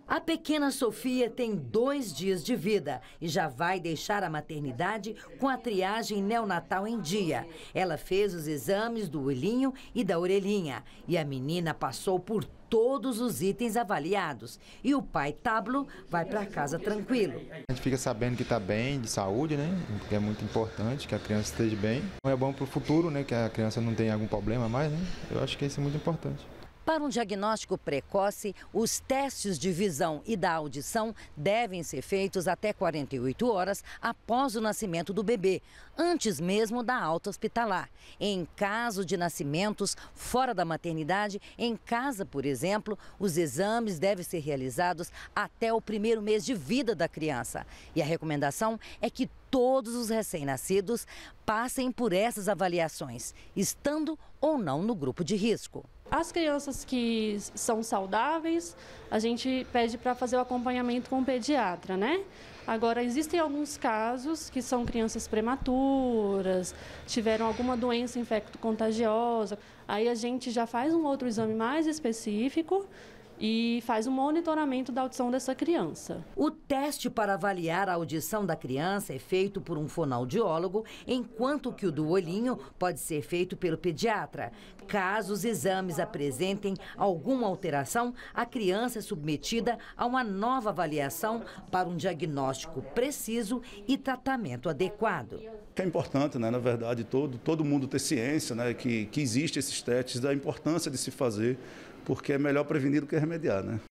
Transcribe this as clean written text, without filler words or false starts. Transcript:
A pequena Sofia tem 2 dias de vida e já vai deixar a maternidade com a triagem neonatal em dia. Ela fez os exames do olhinho e da orelhinha e a menina passou por todos os itens avaliados. E o pai Tablo vai para casa tranquilo. A gente fica sabendo que está bem de saúde, né? Porque é muito importante que a criança esteja bem. É bom para o futuro, né? Que a criança não tenha algum problema mais, né? Eu acho que isso é muito importante. Para um diagnóstico precoce, os testes de visão e da audição devem ser feitos até 48 horas após o nascimento do bebê, antes mesmo da alta hospitalar. Em caso de nascimentos fora da maternidade, em casa, por exemplo, os exames devem ser realizados até o 1º mês de vida da criança. E a recomendação é que todos os recém-nascidos passem por essas avaliações, estando ou não no grupo de risco. As crianças que são saudáveis, a gente pede para fazer o acompanhamento com o pediatra, né? Agora, existem alguns casos que são crianças prematuras, tiveram alguma doença infecto-contagiosa, aí a gente já faz um outro exame mais específico e faz um monitoramento da audição dessa criança. O teste para avaliar a audição da criança é feito por um fonoaudiólogo, enquanto que o do olhinho pode ser feito pelo pediatra. Caso os exames apresentem alguma alteração, a criança é submetida a uma nova avaliação para um diagnóstico preciso e tratamento adequado. É importante, né, na verdade, todo mundo ter ciência, né, que existe esses testes, da importância de se fazer, porque é melhor prevenir do que remediar, né?